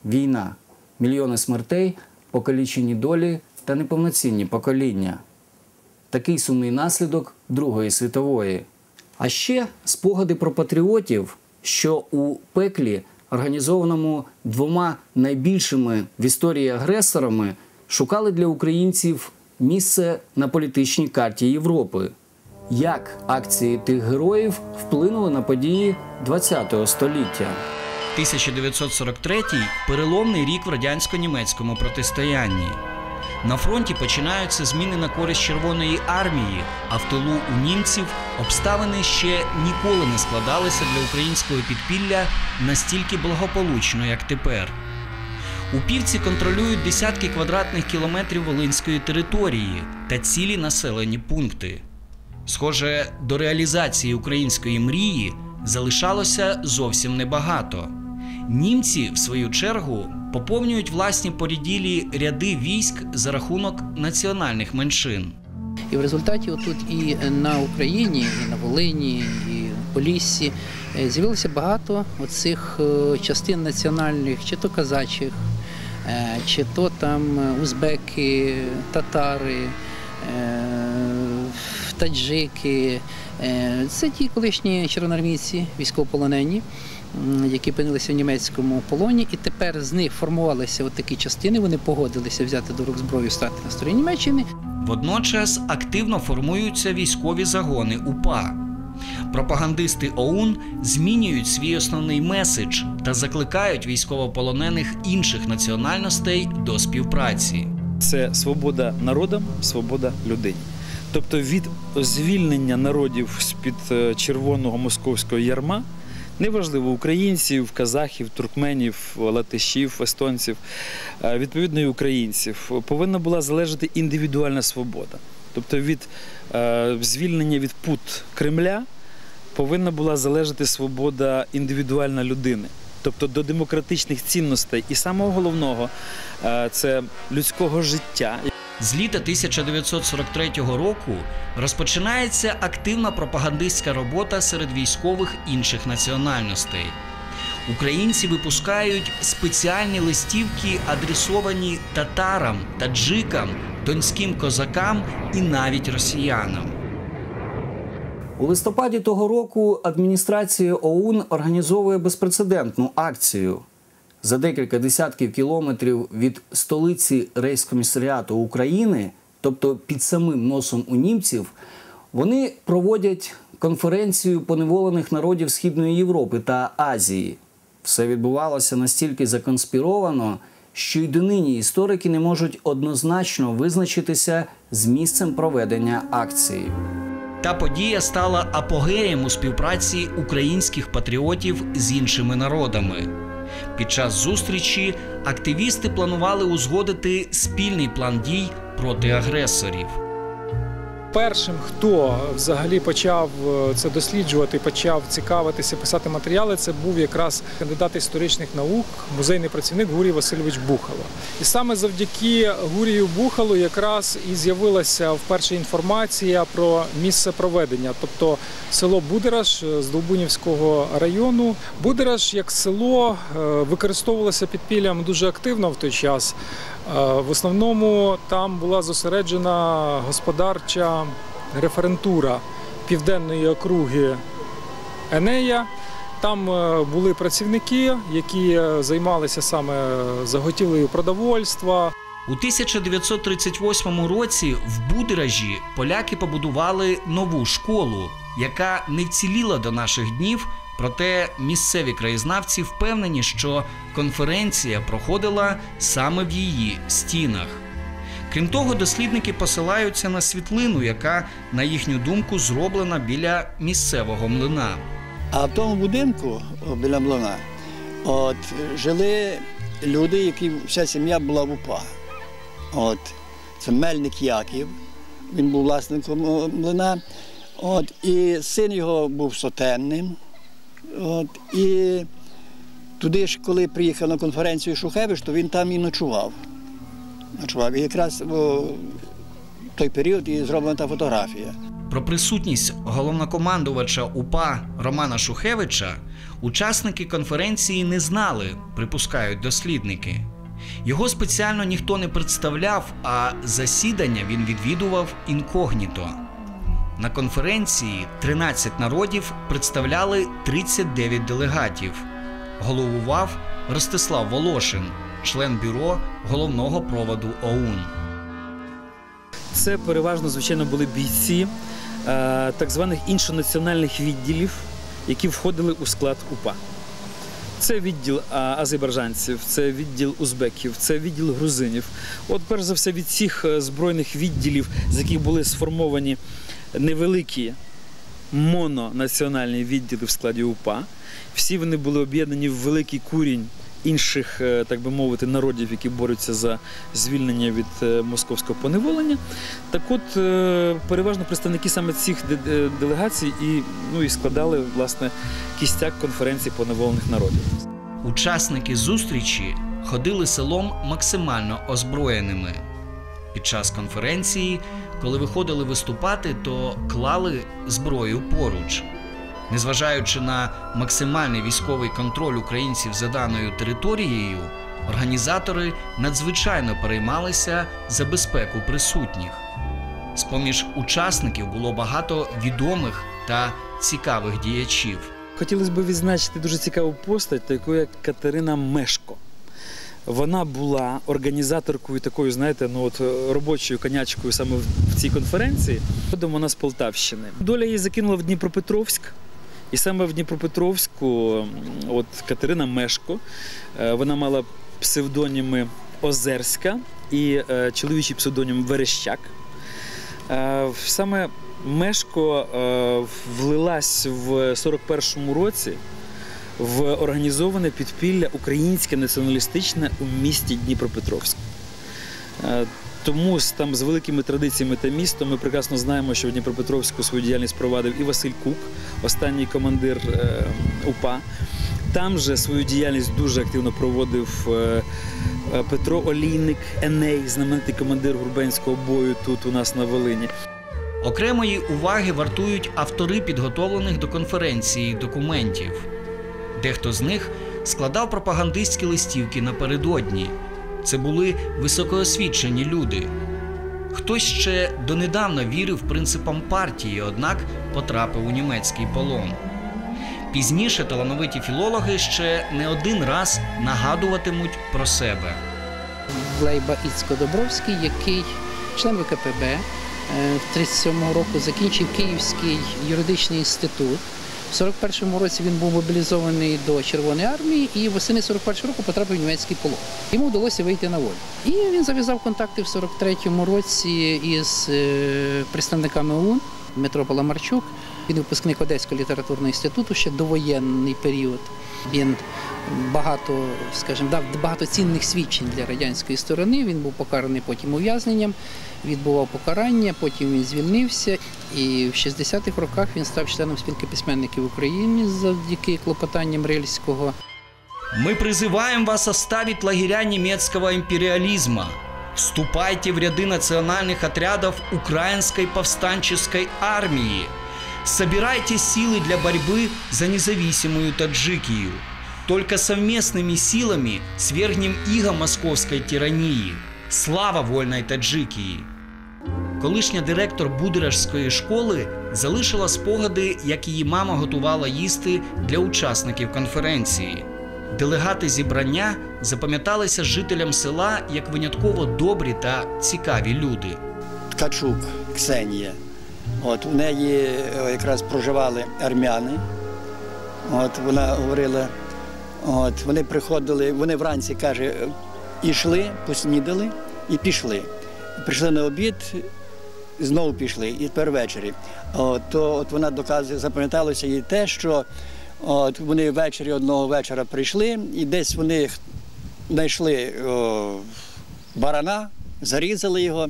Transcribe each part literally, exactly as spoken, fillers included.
війна, мільйони смертей, покалічені долі та неповноцінні покоління. Такий сумний наслідок Другої світової. А ще спогади про патріотів, що у пеклі, організованому двома найбільшими в історії агресорами, шукали для українців місце на політичній карті Європи. Як акції тих героїв вплинули на події ХХ століття? тисяча дев'ятсот сорок третій – переломний рік в радянсько-німецькому протистоянні. На фронті починаються зміни на користь Червоної армії, а в тилу у німців обставини ще ніколи не складалися для українського підпілля настільки благополучно, як тепер. Упівці контролюють десятки квадратних кілометрів волинської території та цілі населені пункти. Схоже, до реалізації української мрії залишалося зовсім небагато. Німці, в свою чергу, поповнюють власні поріділі ряди військ за рахунок національних меншин. І в результаті отут і на Україні, і на Волині, і в Поліссі з'явилося багато оцих частин національних, чи то казачих, чи то там узбеки, татари, таджики. Це ті колишні червоноармійці, військовополонені, які опинилися в німецькому полоні, і тепер з них формувалися от такі частини, вони погодилися взяти до рук зброю, стати на стороні Німеччини. Водночас активно формуються військові загони УПА. Пропагандисти ОУН змінюють свій основний меседж та закликають військовополонених інших національностей до співпраці. Це свобода народам, свобода людині. Тобто від звільнення народів з-під червоного московського ярма, неважливо, українців, казахів, туркменів, латишів, естонців, відповідно і українців, повинна була залежати індивідуальна свобода. Тобто від е, звільнення від пут Кремля повинна була залежати свобода індивідуальна людини. Тобто до демократичних цінностей і самого головного е, – це людського життя. З літа тисяча дев'ятсот сорок третього року розпочинається активна пропагандистська робота серед військових інших національностей. Українці випускають спеціальні листівки, адресовані татарам, таджикам, донським козакам і навіть росіянам. У листопаді того року адміністрація ОУН організовує безпрецедентну акцію. За декілька десятків кілометрів від столиці рейхскомісаріату України, тобто під самим носом у німців, вони проводять конференцію поневолених народів Східної Європи та Азії. Все відбувалося настільки законспіровано, що й донині історики не можуть однозначно визначитися з місцем проведення акції. Та подія стала апогеєм у співпраці українських патріотів з іншими народами. Під час зустрічі активісти планували узгодити спільний план дій проти агресорів. Першим, хто взагалі почав це досліджувати, почав цікавитися, писати матеріали, це був якраз кандидат історичних наук, музейний працівник Гурій Васильович Бухало. І саме завдяки Гурію Бухалу якраз і з'явилася вперше інформація про місце проведення, тобто село Будераш з Долбунівського району. Будераш як село використовувалося підпіллям дуже активно в той час. В основному там була зосереджена господарча референтура південної округи Енея. Там були працівники, які займалися саме заготівлею продовольства. У тисяча дев'ятсот тридцять восьмому році в Будеражі поляки побудували нову школу, яка не вціліла до наших днів. Проте місцеві краєзнавці впевнені, що конференція проходила саме в її стінах. Крім того, дослідники посилаються на світлину, яка, на їхню думку, зроблена біля місцевого млина. А в тому будинку біля млина от, жили люди, які вся сім'я була в УПА. От, це Мельник Яків, він був власником млина, от, і син його був сотенним. От, і туди ж, коли приїхав на конференцію Шухевич, то він там і ночував. ночував. І якраз в той період і зроблена та фотографія. Про присутність головнокомандувача УПА Романа Шухевича учасники конференції не знали, припускають дослідники. Його спеціально ніхто не представляв, а засідання він відвідував інкогніто. На конференції тринадцять народів представляли тридцять дев'ять делегатів. Головував Ростислав Волошин, член бюро головного проводу ОУН. Це переважно, звичайно, були бійці е, так званих іншонаціональних відділів, які входили у склад УПА. Це відділ а, азербайджанців, це відділ узбеків, це відділ грузинів. От, перш за все, від цих збройних відділів, з яких були сформовані невеликі мононаціональні відділи в складі УПА, всі вони були об'єднані в великий курінь інших, так би мовити, народів, які борються за звільнення від московського поневолення. Так от, переважно представники саме цих делегацій і, ну, і складали, власне, кістяк конференції поневолених народів. Учасники зустрічі ходили селом максимально озброєними. Під час конференції, коли виходили виступати, то клали зброю поруч. Незважаючи на максимальний військовий контроль українців за даною територією, організатори надзвичайно переймалися за безпеку присутніх. З-поміж учасників було багато відомих та цікавих діячів. Хотілося б відзначити дуже цікаву постать, такою як Катерина Мешко. Вона була організаторкою такою, знаєте, ну от робочою конячкою саме в цій конференції. Родом вона з Полтавщини. Доля її закинула в Дніпропетровськ. І саме в Дніпропетровську от Катерина Мешко, вона мала псевдоніми Озерська і чоловічий псевдонім Верещак. Саме Мешко влилась в сорок першому році в організоване підпілля українське націоналістичне у місті Дніпропетровськ. Тому там з великими традиціями та містом ми прекрасно знаємо, що в Дніпропетровську свою діяльність провадив і Василь Кук, останній командир е, УПА. Там же свою діяльність дуже активно проводив е, Петро Олійник, Еней, знаменитий командир Гурбенського бою тут у нас на Волині. Окремої уваги вартують автори підготовлених до конференції документів. Дехто з них складав пропагандистські листівки напередодні. Це були високоосвічені люди. Хтось ще донедавна вірив принципам партії, однак потрапив у німецький полон. Пізніше талановиті філологи ще не один раз нагадуватимуть про себе. Лейба Іцько-Добровський, який член ВКПБ, в тридцять сьомого року закінчив Київський юридичний інститут. В сорок першому році він був мобілізований до Червоної армії і восени сорок першого року потрапив в німецький полон. Йому вдалося вийти на волю. І він зав'язав контакти в сорок третьому році із представниками ОУН. Дмитро Паламарчук, він випускник Одеського літературного інституту, ще довоєнний період. Він багато, скажімо, дав багато цінних свідчень для радянської сторони. Він був покараний потім ув'язненням, відбував покарання, потім він звільнився. І в шістдесятих роках він став членом спілки письменників України завдяки клопотанням Рильського. Мы призываем вас оставить лагеря немецкого империализма. Вступайте в ряды национальных отрядов Украинской повстанческой армии. Собирайте силы для борьбы за независимую Таджикию. Только совместными силами свергнем иго московской тирании. Слава вольной Таджикії! Колишня директор Будеражської школи залишила спогади, як її мама готувала їсти для учасників конференції. Делегати зібрання запам'яталися жителям села як винятково добрі та цікаві люди. Ткачук Ксенія. От, у неї якраз проживали армяни. От, вона говорила, от, вони приходили, вони вранці, каже, йшли, поснідали і пішли. Прийшли на обід, знову пішли, і тепер ввечері. От, то от вона доказує, запам'яталося їй те, що от, вони ввечері одного вечора прийшли, і десь вони знайшли о, барана, зарізали його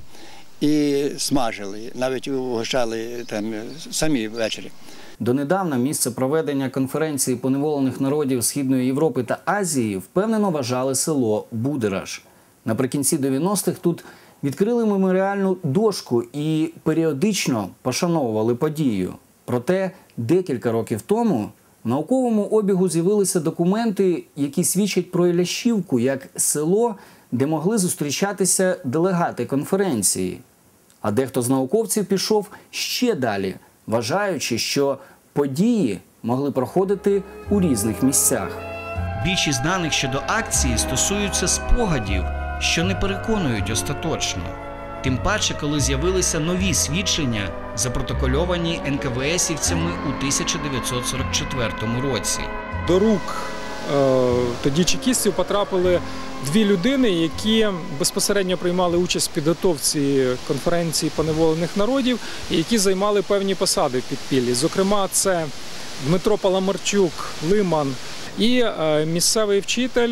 і смажили, навіть угощали там самі ввечері. Донедавна місце проведення конференції поневолених народів Східної Європи та Азії впевнено вважали село Будераж. Наприкінці дев'яностих тут відкрили меморіальну дошку і періодично пошановували подію. Проте декілька років тому в науковому обігу з'явилися документи, які свідчать про Ілящівку як село, де могли зустрічатися делегати конференції. А дехто з науковців пішов ще далі, вважаючи, що події могли проходити у різних місцях. Більшість даних щодо акції стосуються спогадів, що не переконують остаточно. Тим паче, коли з'явилися нові свідчення, запротокольовані ен ка ве есівцями у тисяча дев'ятсот сорок четвертому році. До рук е, тоді чекістів потрапили дві людини, які безпосередньо приймали участь в підготовці конференції поневолених народів і які займали певні посади в підпіллі. Зокрема, це Дмитро Паламарчук, Лиман і е, місцевий вчитель,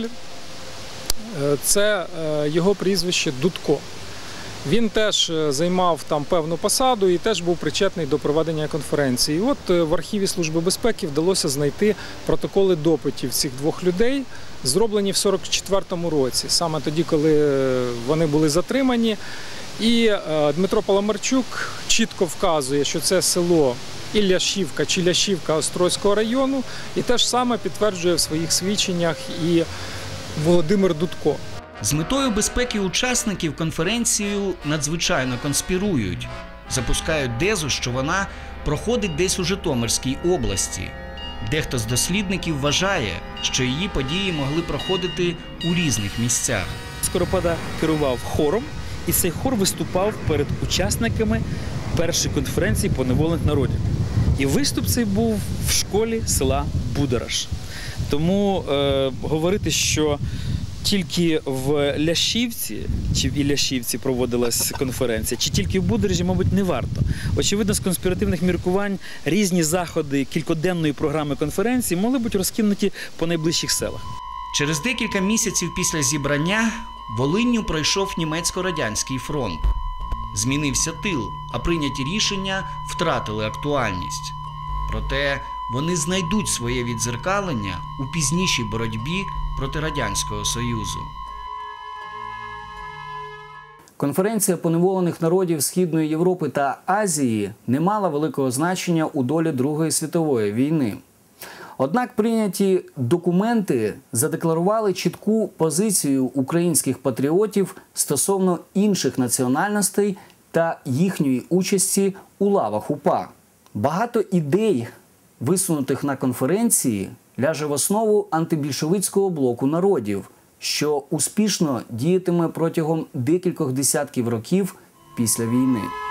е, це е, його прізвище Дудко. Він теж займав там певну посаду і теж був причетний до проведення конференції. І от в архіві Служби безпеки вдалося знайти протоколи допитів цих двох людей, зроблені в сорок четвертому році, саме тоді, коли вони були затримані. І Дмитро Паламарчук чітко вказує, що це село Ілящівка чи Лящівка Острозького району, і те ж саме підтверджує в своїх свідченнях і Володимир Дудко. З метою безпеки учасників конференцію надзвичайно конспірують. Запускають тезу, що вона проходить десь у Житомирській області. Дехто з дослідників вважає, що її події могли проходити у різних місцях. Скоропада керував хором, і цей хор виступав перед учасниками першої конференції поневолених народів. І виступ цей був в школі села Будараш. Тому е, говорити, що тільки в Лящівці, чи в Ілящівці проводилась конференція, чи тільки в Бударжі, мабуть, не варто. Очевидно, з конспіративних міркувань різні заходи кількоденної програми конференції могли бути розкинуті по найближчих селах. Через декілька місяців після зібрання Волинню пройшов німецько-радянський фронт. Змінився тил, а прийняті рішення втратили актуальність. Проте вони знайдуть своє віддзеркалення у пізнішій боротьбі проти Радянського Союзу. Конференція поневолених народів Східної Європи та Азії не мала великого значення у долі Другої світової війни. Однак прийняті документи задекларували чітку позицію українських патріотів стосовно інших національностей та їхньої участі у лавах УПА. Багато ідей, висунутих на конференції, ляже в основу антибільшовицького блоку народів, що успішно діятиме протягом декількох десятків років після війни.